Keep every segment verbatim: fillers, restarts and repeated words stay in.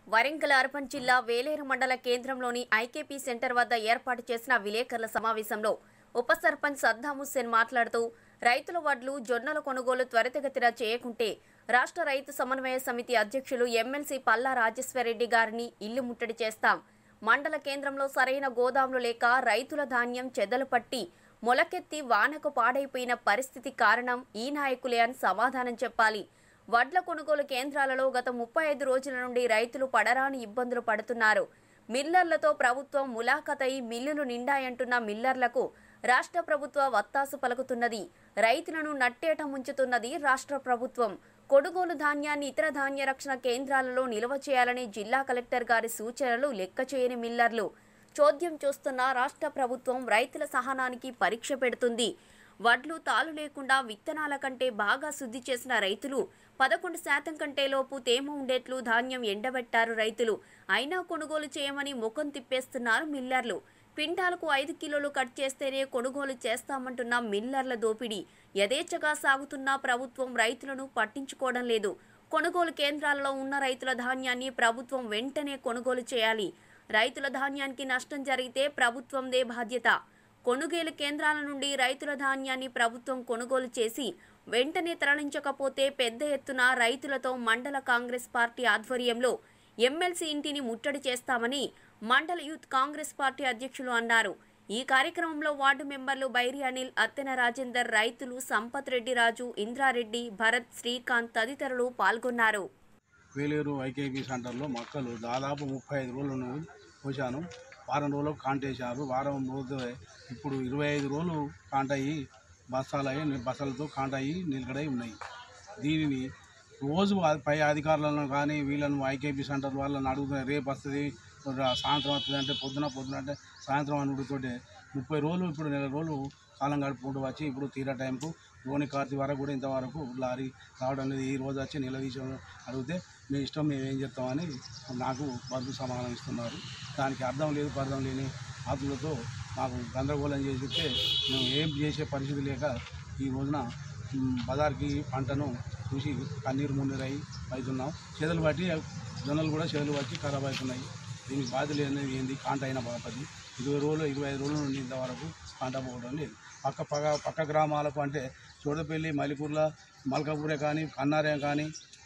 Warangal urban జిల్లా వేలేరు మండల కేంద్రంలోని ఐకేపీ సెంటర్ వద్ద ఏర్పాటు చేసిన విలేకరుల సమావేశంలో ఉప సర్పంచ్ సద్దాం హుస్సేన్ మాట్లాడుతూ రైతుల వడ్లు జొన్నల కొనుగోలు త్వరితగతిన చేయకుంటే రాష్ట్ర రైతు సమన్వయ సమితి అధ్యక్షులు ఎమ్మెల్సీ పల్లా రాజేశ్వరరెడ్డి గారిని ఇల్లు ముట్టడి చేస్తాం. మండల కేంద్రంలో సరైన గోదాములు లేక రైతుల ధాన్యం చెదలు పట్టి మొలకెత్తి వానకు పాడైపోయిన పరిస్థితి కారణం ఈ నాయకులే అని సమాధానం చెప్పాలి. వడ్ల కొనుగోలు కేంద్రాలలో గత ముప్పై ఐదు రోజుల నుండి రైతులు పడరాని ఇబ్బందులు పడుతున్నారు. మిల్లర్లతో ప్రభుత్వం ములాఖతై మిల్లులు నిండాయంటున్న మిల్లర్లకు రాష్ట్ర ప్రభుత్వ వత్తాసు పలుకుతున్నది. రైతులను నట్టేట ముంచుతున్నది రాష్ట్ర ప్రభుత్వం. కొనుగోలు ధాన్యాన్ని ఇతర ధాన్య రక్షణ కేంద్రాలలో నిల్వ చేయాలని జిల్లా కలెక్టర్ గారి సూచనలు లెక్క చేయని మిల్లర్లు చోద్యం చూస్తున్న రాష్ట్ర ప్రభుత్వం రైతుల సహనానికి పరీక్ష పెడుతుంది. వడ్లు తాలు లేకుండా విత్తనాల కంటే బాగా శుద్ధి చేసిన రైతులు పదకొండు శాతం కంటే లోపు తేమ ఉండేట్లు ధాన్యం ఎండబెట్టారు రైతులు. అయినా కొనుగోలు చేయమని ముఖం తిప్పేస్తున్నారు మిల్లర్లు. క్వింటాలకు ఐదు కిలోలు కట్ చేస్తేనే కొనుగోలు చేస్తామంటున్న మిల్లర్ల దోపిడీ యథేచ్ఛగా సాగుతున్న ప్రభుత్వం రైతులను పట్టించుకోవడం లేదు. కొనుగోలు కేంద్రాలలో ఉన్న రైతుల ధాన్యాన్ని ప్రభుత్వం వెంటనే కొనుగోలు చేయాలి. రైతుల ధాన్యానికి నష్టం జరిగితే ప్రభుత్వందే బాధ్యత. కొనుగోలు కేంద్రాల నుండి రైతుల ధాన్యాన్ని ప్రభుత్వం కొనుగోలు చేసి వెంటనే తరలించకపోతే పెద్ద ఎత్తున రైతులతో మండల కాంగ్రెస్ పార్టీ ఆధ్వర్యంలో ఎమ్మెల్సీ ఇంటిని ముట్టడి చేస్తామని మండల యూత్ కాంగ్రెస్ పార్టీ అధ్యక్షులు అన్నారు. ఈ కార్యక్రమంలో వార్డు మెంబర్లు బైరి అనిల్, అత్తెన రాజేందర్, రైతులు సంపత్ రెడ్డి, రాజు, ఇంద్రారెడ్డి, భరత్, శ్రీకాంత్ తదితరులు పాల్గొన్నారు. వేలేరు ఐకేపీ సెంటర్లో మొక్కలు దాదాపు ముప్పై ఐదు రోజులు పోసాను. వారం రోజులకు కాంటేశారు. వారం రోజు ఇప్పుడు ఇరవై ఐదు రోజులు కాంటయ్యి బస్తాలు అయ్యి బస్తాలతో కాంటయ్యి నిలకడై ఉన్నాయి. దీనిని రోజు పై అధికారులను కానీ వీళ్ళను ఐకేపీ సెంటర్ వాళ్ళని అడుగుతున్నారు. రేపు వస్తుంది, సాయంత్రం వస్తుంది అంటే పొద్దున పొద్దున అంటే సాయంత్రం అనుడితోటే ముప్పై రోజులు ఇప్పుడు నెల రోజులు కాలం గడుపుకుంటూ వచ్చి ఇప్పుడు తీరా టైంకు లోని కార్తీ వరకు కూడా ఇంతవరకు లారీ రావడం అనేది ఈ రోజు వచ్చి నిలదీసి అడిగితే మీ ఇష్టం మేము ఏం చెప్తామని నాకు బదులు సమాధానం ఇస్తున్నారు. దానికి అర్థం లేదు పర్థం లేని ఆతులతో మాకు గందరగోళం చేసి చెప్తే మేము ఏం చేసే పరిస్థితి లేక ఈ రోజున బజార్కి పంటను చూసి కన్నీరు మున్నీరై అవుతున్నాం. చేతులు బట్టి జొన్నలు కూడా చేతులు బట్టి ఖరాబ్ అవుతున్నాయి. దీనికి బాధ్యత అనేది ఏంది? కాంట అయిన బాపది ఇరవై రోజులు ఇరవై ఐదు రోజుల నుండి ఇంతవరకు కాంట పోవడం లేదు. పక్క పక్క పక్క గ్రామాలకు అంటే చోడపల్లి, మలిపూర్ల, మల్కాపూరే కానీ కన్నారే కానీ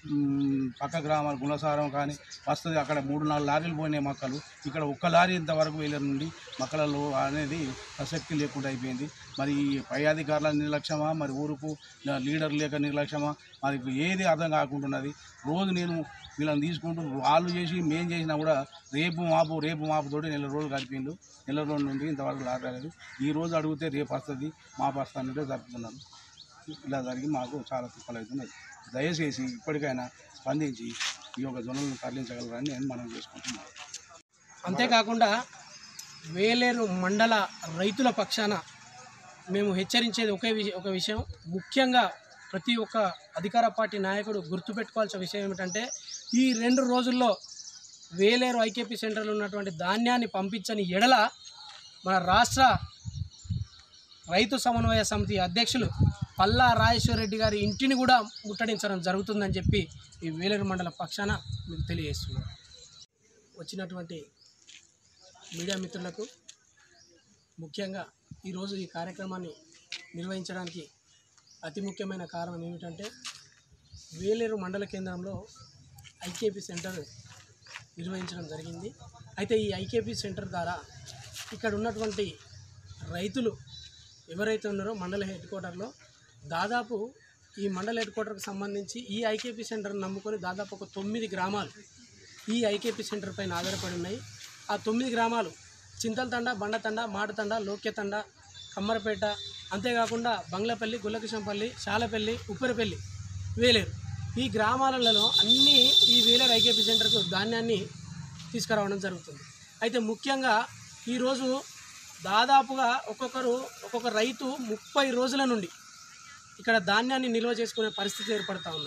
పక్క గ్రామాలు గుణసారం కానీ వస్తుంది. అక్కడ మూడు నాలుగు లారీలు పోయినాయి మొక్కలు. ఇక్కడ ఒక్క లారీ ఇంతవరకు వేల నుండి మొక్కలలో అనేది ప్రసక్తి లేకుండా అయిపోయింది. మరి పై అధికారుల నిర్లక్ష్యమా, మరి ఊరుకు లీడర్ లేక నిర్లక్ష్యమా, మరి ఏది అర్థం కాకుంటున్నది. రోజు నేను వీళ్ళని తీసుకుంటూ వాళ్ళు చేసి మేం చేసినా కూడా రేపు మాపు రేపు మాపుతోటి నెల రోజులు గడిపిండు. నెల రోజుల నుండి ఇంతవరకు లారీ రాలేదు. ఈ రోజు అడిగితే రేపు వస్తుంది మాపు వస్తుందంటే జరుపుతున్నారు. ఇలా జరిగి మాకు చాలా తిప్పలు అవుతున్నాయి. దయచేసి ఇప్పటికైనా స్పందించి ఈ యొక్క జొన్నలను తరలించగలరని నేను మనం చేసుకుంటున్నాను. అంతేకాకుండా వేలేరు మండల రైతుల పక్షాన మేము హెచ్చరించేది ఒకే విషయం ఒక విషయం ముఖ్యంగా ప్రతి ఒక్క అధికార పార్టీ నాయకుడు గుర్తుపెట్టుకోవాల్సిన విషయం ఏమిటంటే ఈ రెండు రోజుల్లో వేలేరు ఐకేపీ సెంటర్లో ఉన్నటువంటి ధాన్యాన్ని పంపించని ఎడల మన రాష్ట్ర రైతు సమన్వయ సమితి అధ్యక్షులు పల్లా రాజేశ్వరరెడ్డి గారి ఇంటిని కూడా ముట్టడించడం జరుగుతుందని చెప్పి ఈ వేలేరు మండల పక్షాన మీకు తెలియజేస్తున్నాను. వచ్చినటువంటి మీడియా మిత్రులకు ముఖ్యంగా ఈరోజు ఈ కార్యక్రమాన్ని నిర్వహించడానికి అతి ముఖ్యమైన కారణం ఏమిటంటే వేలేరు మండల కేంద్రంలో ఐకేపీ సెంటర్ నిర్వహించడం జరిగింది. అయితే ఈ ఐకేపీ సెంటర్ ద్వారా ఇక్కడ ఉన్నటువంటి రైతులు ఎవరైతే ఉన్నారో మండల హెడ్ క్వార్టర్లో దాదాపు ఈ మండల హెడ్ క్వార్టర్కి సంబంధించి ఈ ఐకేపీ సెంటర్ని నమ్ముకొని దాదాపు ఒక తొమ్మిది గ్రామాలు ఈ ఐకేపీ సెంటర్ పైన ఆధారపడి ఉన్నాయి. ఆ తొమ్మిది గ్రామాలు చింతలతండ, బండతండ, మాటతండ, లోక్యతండ, కమ్మరపేట, అంతేకాకుండా బంగ్లాపల్లి, గుల్లకిషంపల్లి, శాలపల్లి, ఉప్పరపల్లి, వేలేరు ఈ గ్రామాలలో అన్నీ ఈ వేలేరు ఐకేపీ సెంటర్కు ధాన్యాన్ని తీసుకురావడం జరుగుతుంది. అయితే ముఖ్యంగా ఈరోజు దాదాపుగా ఒక్కొక్కరు ఒక్కొక్క రైతు ముప్పై రోజుల నుండి ఇక్కడ ధాన్యాన్ని నిల్వ చేసుకునే పరిస్థితి ఏర్పడుతూ ఉన్నది.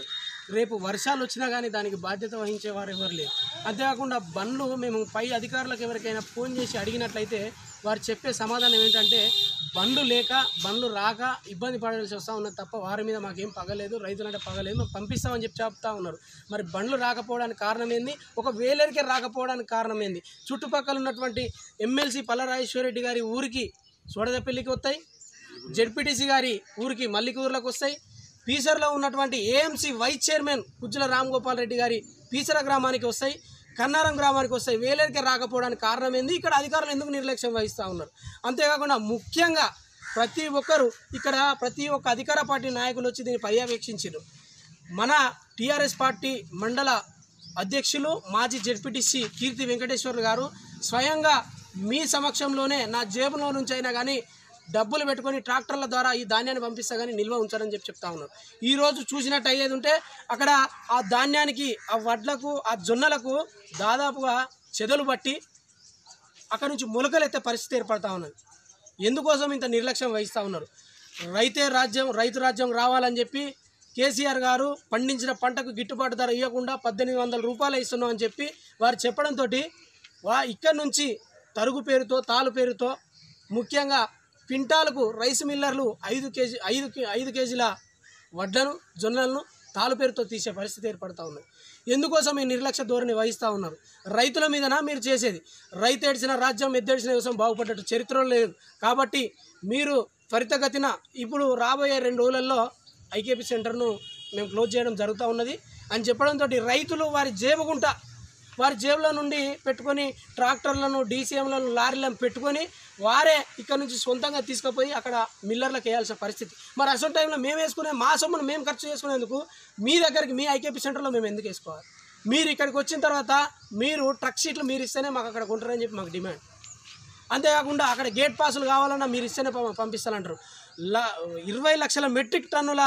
రేపు వర్షాలు వచ్చినా కానీ దానికి బాధ్యత వహించేవారు ఎవరు లేరు. అంతేకాకుండా బండ్లు మేము పై అధికారులకు ఎవరికైనా ఫోన్ చేసి అడిగినట్లయితే వారు చెప్పే సమాధానం ఏంటంటే బండ్లు లేక బండ్లు రాక ఇబ్బంది పడాల్సి వస్తూ ఉన్నది తప్ప వారి మీద మాకేం పగలేదు, రైతులంటే పగలేదు, మేము పంపిస్తామని చెప్పి చెప్తా ఉన్నారు. మరి బండ్లు రాకపోవడానికి కారణం ఏంది? ఒక వేలేరికే రాకపోవడానికి కారణం ఏంది? చుట్టుపక్కల ఉన్నటువంటి ఎమ్మెల్సీ పల్లరాజేశ్వరరెడ్డి గారి ఊరికి సోడదపల్లికి వస్తాయి, జెడ్పీటీసీ గారి ఊరికి మల్లికూరులకు వస్తాయి, పీసర్లో ఉన్నటువంటి AMC vice chairman Kujjala Ram Gopal Reddy గారి పీసర గ్రామానికి వస్తాయి, కన్నారం గ్రామానికి వస్తాయి. వేలేరికే రాకపోవడానికి కారణం ఏంది? ఇక్కడ అధికారులు ఎందుకు నిర్లక్ష్యం వహిస్తూ ఉన్నారు? అంతేకాకుండా ముఖ్యంగా ప్రతి ఒక్కరు ఇక్కడ ప్రతి ఒక్క అధికార పార్టీ నాయకులు వచ్చి దీన్ని పర్యవేక్షించారు. మన టీఆర్ఎస్ పార్టీ మండల అధ్యక్షులు మాజీ జెడ్పీటీసీ కీర్తి వెంకటేశ్వర్లు గారు స్వయంగా మీ సమక్షంలోనే నా జేబులో నుంచి అయినా కానీ డబ్బులు పెట్టుకొని ట్రాక్టర్ల ద్వారా ఈ ధాన్యాన్ని పంపిస్తా కానీ నిల్వ ఉంచారని చెప్పి చెప్తా ఉన్నారు. ఈరోజు చూసినట్టు అయ్యేది ఉంటే అక్కడ ఆ ధాన్యానికి, ఆ వడ్లకు, ఆ జొన్నలకు దాదాపుగా చెదలు పట్టి అక్కడ నుంచి మొలకలు ఎత్తే పరిస్థితి ఏర్పడతా ఉన్నది. ఎందుకోసం ఇంత నిర్లక్ష్యం వహిస్తూ ఉన్నారు? రైతే రాజ్యం, రైతు రాజ్యం రావాలని చెప్పి కేసీఆర్ గారు పండించిన పంటకు గిట్టుబాటు ధర ఇవ్వకుండా పద్దెనిమిది వందల రూపాయలు ఇస్తున్నాం అని చెప్పి వారు చెప్పడంతో వా ఇక్కడ నుంచి తరుగు పేరుతో, తాలు పేరుతో ముఖ్యంగా క్వింటాలకు రైస్ మిల్లర్లు ఐదు కేజీ ఐదు ఐదు కేజీల వడ్లను, జొన్నలను తాలు పేరుతో తీసే పరిస్థితి ఏర్పడతా ఉన్నది. ఎందుకోసం ఈ నిర్లక్ష్య ధోరణి వహిస్తూ ఉన్నారు? రైతుల మీదనా మీరు చేసేది? రైతు ఏడ్చిన రాజ్యం, ఎద్దేడ్చిన వ్యవసాయం బాగుపడ్డట్టు చరిత్రలో లేదు. కాబట్టి మీరు త్వరితగతిన ఇప్పుడు రాబోయే రెండు రోజులలో ఐకేపీ సెంటర్ను మేము క్లోజ్ చేయడం జరుగుతూ ఉన్నది అని చెప్పడంతో రైతులు వారి జేబుగుంట, వారి జేబులో నుండి పెట్టుకొని ట్రాక్టర్లను, డీసీఎంలను, లారీలను పెట్టుకొని వారే ఇక్కడ నుంచి సొంతంగా తీసుకుపోయి అక్కడ మిల్లర్లకు వేయాల్సిన పరిస్థితి. మరి అసలు టైంలో మేము వేసుకునే మా సొమ్మును మేము ఖర్చు చేసుకునేందుకు మీ దగ్గరికి, మీ ఐకేపీ సెంటర్లో మేము ఎందుకు వేసుకోవాలి? మీరు ఇక్కడికి వచ్చిన తర్వాత మీరు ట్రక్ షీట్లు మీరు ఇస్తేనే మాకు అక్కడ కొంటారని చెప్పి మాకు డిమాండ్. అంతేకాకుండా అక్కడ గేట్ పాసులు కావాలన్నా మీరు ఇస్తేనే పంపిస్తానంటారు. లా ఇరవై లక్షల మెట్రిక్ టన్నుల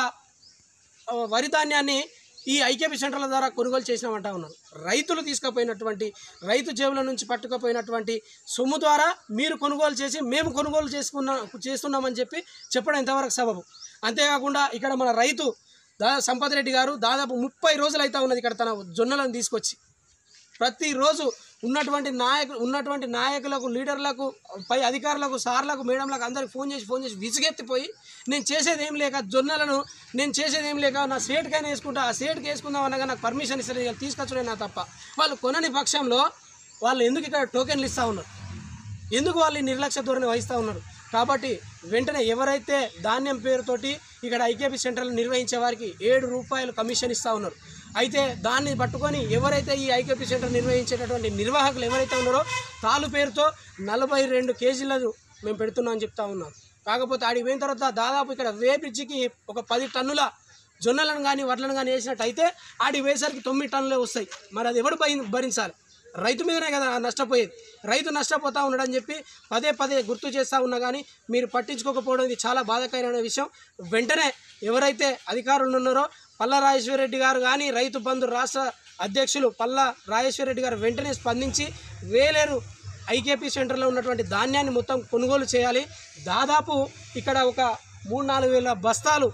వరి ధాన్యాన్ని ఈ ఐకేపీ సెంటర్ల ద్వారా కొనుగోలు చేసినామంటా ఉన్నారు. రైతులు తీసుకుపోయినటువంటి, రైతు జేబుల నుంచి పట్టుకుపోయినటువంటి సొమ్ము ద్వారా మీరు కొనుగోలు చేసి మేము కొనుగోలు చేసుకున్నా చేస్తున్నామని చెప్పి చెప్పడం ఎంతవరకు సబబు? అంతేకాకుండా ఇక్కడ మన రైతు దా సంపత్ రెడ్డి గారు దాదాపు ముప్పై రోజులు అయితే ఉన్నది ఇక్కడ తన జొన్నలను తీసుకొచ్చి ప్రతిరోజు ఉన్నటువంటి నాయకులు ఉన్నటువంటి నాయకులకు, లీడర్లకు, పై అధికారులకు, సార్లకు, మేడంలకు అందరికి ఫోన్ చేసి ఫోన్ చేసి విసిగెత్తిపోయి నేను చేసేది ఏం లేక జొన్నలను నేను చేసేది ఏం లేక నా సేటుకైనా వేసుకుంటా, ఆ సేటుకి వేసుకుందాం అనగా నాకు పర్మిషన్ ఇస్తారు, తీసుకొచ్చుడే నా తప్ప. వాళ్ళు కొనని పక్షంలో వాళ్ళు ఎందుకు ఇక్కడ టోకెన్లు ఇస్తూ ఉన్నారు? ఎందుకు వాళ్ళు ఈ నిర్లక్ష్య ధోరణి వహిస్తూ ఉన్నారు? కాబట్టి వెంటనే ఎవరైతే ధాన్యం పేరుతోటి ఇక్కడ ఐకేపీ సెంటర్లు నిర్వహించే వారికి ఏడు రూపాయలు కమిషన్ ఇస్తూ ఉన్నారు. అయితే దాన్ని పట్టుకొని ఎవరైతే ఈ ఐకేపీ సెంటర్ నిర్వహించేటటువంటి నిర్వాహకులు ఎవరైతే ఉన్నారో తాలు పేరుతో నలభై రెండు కేజీలను మేము పెడుతున్నామని చెప్తా ఉన్నాం. కాకపోతే ఆడికి పోయిన తర్వాత దాదాపు ఇక్కడ వే బ్రిడ్జికి ఒక పది టన్నుల జొన్నలను కానీ వడ్లను కానీ వేసినట్టు అయితే ఆడికి వేసరికి తొమ్మిది టన్నులే వస్తాయి. మరి అది ఎవరు భరించాలి? రైతు మీదనే కదా నష్టపోయేది. రైతు నష్టపోతూ ఉన్నాడని చెప్పి పదే పదే గుర్తు చేస్తూ ఉన్నా కానీ మీరు పట్టించుకోకపోవడం ఇది చాలా బాధాకరమైన విషయం. వెంటనే ఎవరైతే అధికారులు ఉన్నారో పల్ల రాజేశ్వరరెడ్డి గారు కానీ రైతు బంధు రాష్ట్ర అధ్యక్షులు పల్ల రాజేశ్వరరెడ్డి గారు వెంటనే స్పందించి వేలేరు ఐకేపీ సెంటర్లో ఉన్నటువంటి ధాన్యాన్ని మొత్తం కొనుగోలు చేయాలి. దాదాపు ఇక్కడ ఒక మూడు నాలుగు వేల బస్తాలు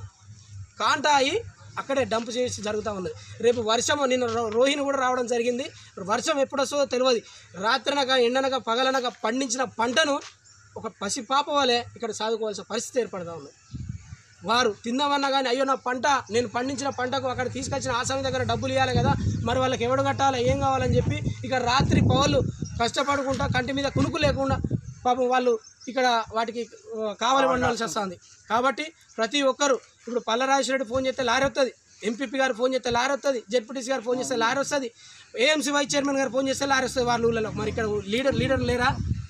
కాంటా అయి అక్కడే డంప్ చేసి జరుగుతూ ఉన్నది. రేపు వర్షం, నిన్న రోహిణి కూడా రావడం జరిగింది. వర్షం ఎప్పుడు వస్తుందో తెలియదు. రాత్రనక ఎండనక పగలనక పండించిన పంటను ఒక పసిపాప వలె ఇక్కడ సాదుకోవాల్సిన పరిస్థితి ఏర్పడుతూ ఉన్నది. వారు తిందామన్నా కానీ అయ్యో నా పంట, నేను పండించిన పంటకు అక్కడ తీసుకొచ్చిన ఆసామి దగ్గర డబ్బులు ఇవ్వాలి కదా, మరి వాళ్ళకి ఎవడు కట్టాలి, ఏం కావాలని చెప్పి ఇక రాత్రి పౌలు కష్టపడుకుంటా కంటి మీద కునుకు లేకుండా పాపం వాళ్ళు ఇక్కడ వాటికి కావాలి వండాల్సి వస్తుంది. కాబట్టి ప్రతి ఒక్కరు ఇప్పుడు పల్లరాజేశ్వరరెడ్డి ఫోన్ చేస్తే లారీ వస్తుంది, ఎంపీపీ గారు ఫోన్ చేస్తే లారీ వస్తుంది, జెడ్పీటీసీ గారు ఫోన్ చేస్తే లారీ వస్తుంది, ఏఎంసీ వైస్ చైర్మన్ గారు ఫోన్ చేస్తే లారీ వస్తుంది వాళ్ళ ఊళ్ళలో. మరి ఇక్కడ లీడర్ లీడర్ లేరా?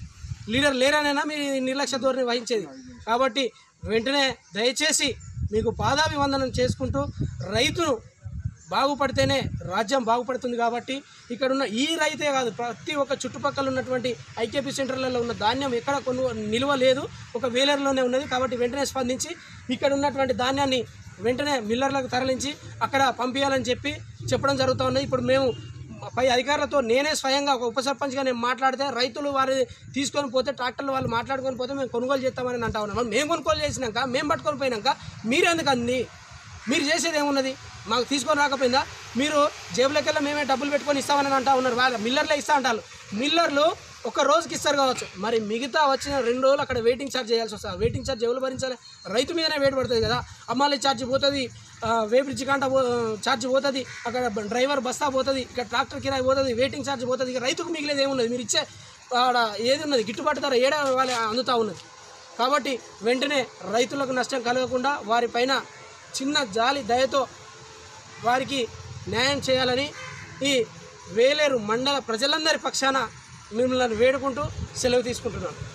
లీడర్ లేరానైనా మీ నిర్లక్ష్య ధోరణి వహించేది. కాబట్టి వెంటనే దయచేసి మీకు పాదాభివందనం చేసుకుంటూ రైతును బాగుపడితేనే రాజ్యం బాగుపడుతుంది. కాబట్టి ఇక్కడున్న ఈ రైతే కాదు, ప్రతి ఒక్క చుట్టుపక్కల ఉన్నటువంటి ఐకేపీ సెంటర్లలో ఉన్న ధాన్యం ఎక్కడ కొను నిల్వ లేదు, ఒక వేలర్లోనే ఉన్నది. కాబట్టి వెంటనే స్పందించి ఇక్కడ ఉన్నటువంటి ధాన్యాన్ని వెంటనే మిల్లర్లకు తరలించి అక్కడ పంపించాలని చెప్పి చెప్పడం జరుగుతూ ఉన్నది. ఇప్పుడు మేము పై అధికారులతో నేనే స్వయంగా ఒక ఉప సర్పంచ్గా నేను మాట్లాడితే రైతులు వారు తీసుకొని పోతే ట్రాక్టర్లు వాళ్ళు మాట్లాడుకొని పోతే మేము కొనుగోలు చేస్తామని అంటా ఉన్నాం. మేము కొనుగోలు చేసినాక మేము పట్టుకొని పోయినాక మీరెందుకు అంది? మీరు చేసేది ఏమున్నది? మాకు తీసుకొని రాకపోయిందా? మీరు జేబులకెళ్ళి మేమే డబ్బులు పెట్టుకొని ఇస్తామని అంటా ఉన్నారు. వాళ్ళ మిల్లర్లే ఇస్తా అంటారు. మిల్లర్లు ఒక రోజుకి ఇస్తారు కావచ్చు, మరి మిగతా వచ్చిన రెండు రోజులు అక్కడ వెయిటింగ్ ఛార్జ్ చేయాల్సి వస్తుంది. వెయిటింగ్ ఛార్జ్ ఎవరు భరించాలి? రైతు మీదనే వెయిట్ పడుతుంది కదా. అమ్మాలి ఛార్జ్ పోతుంది, వేబ్రిడ్జి కాంట ఛార్జ్ పోతుంది, అక్కడ డ్రైవర్ బస్తా పోతుంది, ఇక్కడ ట్రాక్టర్ కిరాయి పోతుంది, వెయిటింగ్ ఛార్జ్ పోతుంది. ఇక రైతుకు మిగిలేదు ఏమున్నది? మీరు ఇచ్చే ఆడ ఏది ఉన్నది? గిట్టుబాటు ధర ఏడా వాళ్ళ అందుతూ ఉన్నది. కాబట్టి వెంటనే రైతులకు నష్టం కలగకుండా వారిపైన చిన్న జాలి దయతో వారికి న్యాయం చేయాలని ఈ వేలేరు మండల ప్రజలందరి పక్షాన మిమ్మల్ని వేడుకుంటూ సెలవు తీసుకుంటున్నాను.